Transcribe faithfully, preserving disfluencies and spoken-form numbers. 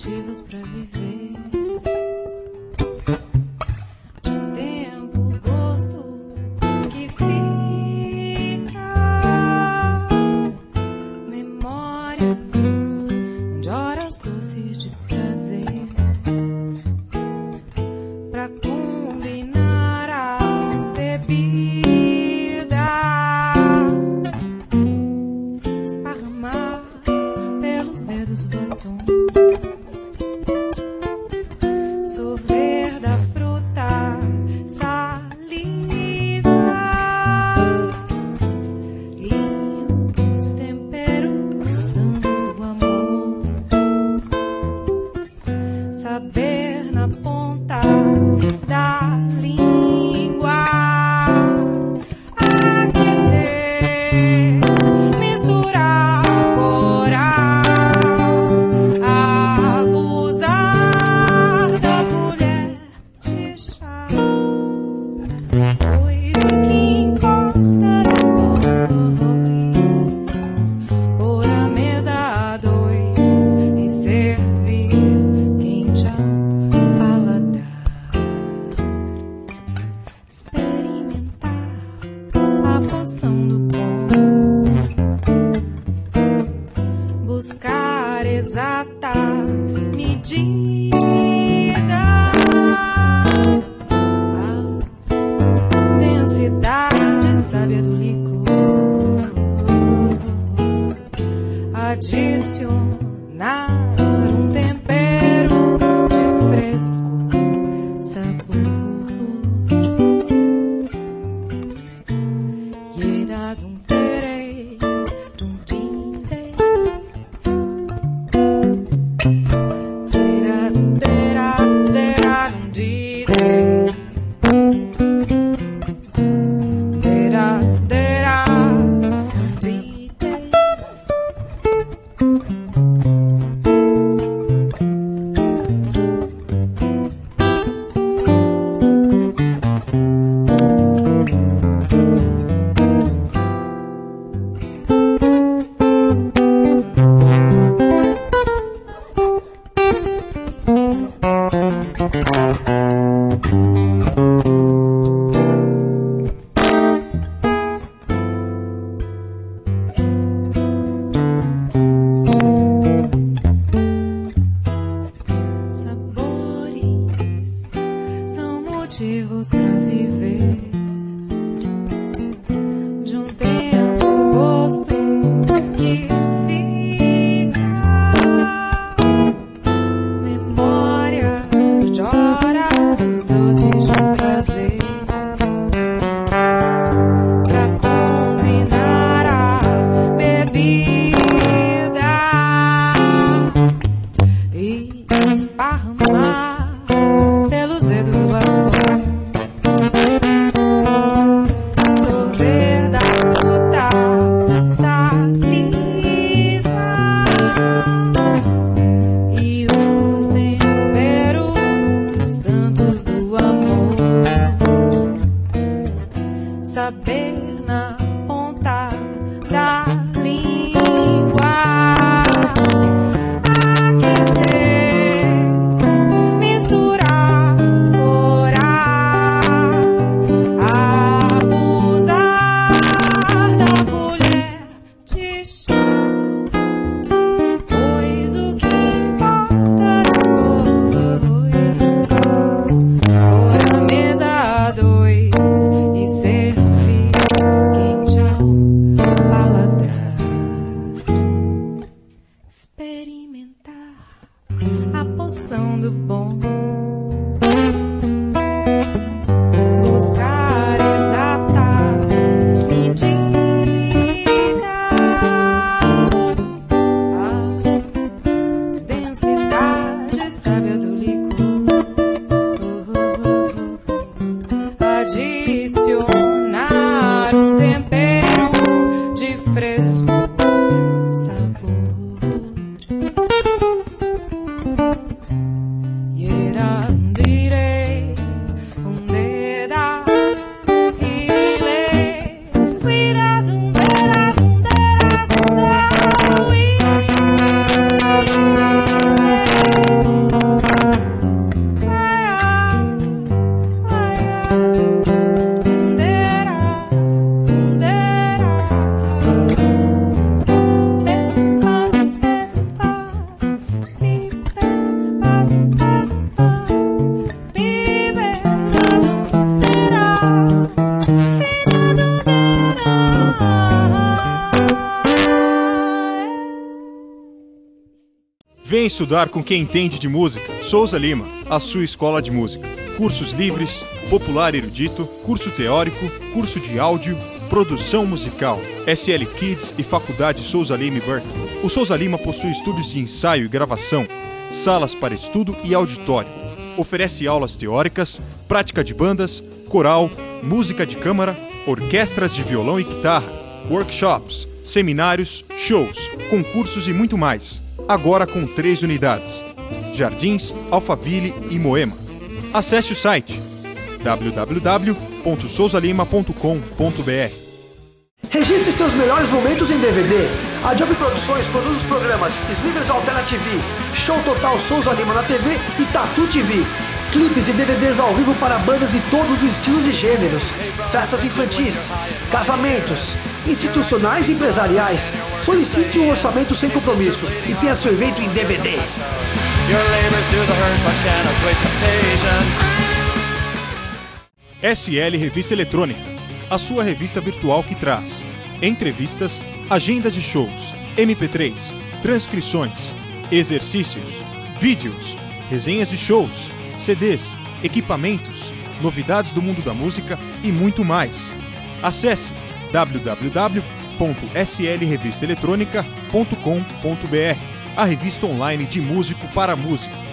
motivos pra viver. De um tempo, gosto que fica, memórias de horas doces de prazer, pra combinar a bebida, esparramar pelos dedos batom, sorver da fruta saliva e os temperos tantos do amor, saber na ponta da língua aquecer, misturar, corar, abusar da colher de chá. Pois o que importa depois, pôr a mesa a dois e servir quente ao paladar, experimentar a poção do bom, buscar exata medida, a densidade sábia do licor, adicionar um tempero de fresco sabor. Yera dum terei, dum tindei, tera dum tera, tera dum didei, tera tera dum didei. Sabores são motivos pra viver. De um tempo, gosto que fica, memória de horas doces de prazer, pra combinar a bebida e esparramar pelos dedos o batom, sorver da fruta saliva e os temperos tantos do amor, saber na ponta da língua aquecer, misturar, corar, abusar da colher de chá. Pois o que importa depois, pôr a mesa a dois e servir quente ao paladar, experimentar a poção do bom, buscar exata medida, a densidade sábia do licor, adicionar um tempero de fresco sabor. Yeah. Vem estudar com quem entende de música. Souza Lima, a sua escola de música. Cursos livres, popular erudito, curso teórico, curso de áudio, produção musical, S L Kids e Faculdade Souza Lima e Berkeley. O Souza Lima possui estúdios de ensaio e gravação, salas para estudo e auditório. Oferece aulas teóricas, prática de bandas, coral, música de câmara, orquestras de violão e guitarra, workshops, seminários, shows, concursos e muito mais. Agora com três unidades: Jardins, Alphaville e Moema. Acesse o site w w w ponto souza lima ponto com ponto b r. Registre seus melhores momentos em D V D. A Job Produções produz os programas Slivers Alternative, Show Total Souza Lima na T V e Tatu T V. Clipes e D V Ds ao vivo para bandas de todos os estilos e gêneros. Festas infantis, casamentos, institucionais e empresariais. Solicite um orçamento sem compromisso e tenha seu evento em D V D. S L Revista Eletrônica, a sua revista virtual que traz entrevistas, agendas de shows, M P três, transcrições, exercícios, vídeos, resenhas de shows, C Ds, equipamentos, novidades do mundo da música e muito mais. Acesse w w w ponto s l revista eletrônica ponto com ponto b r, a revista online de músico para músico.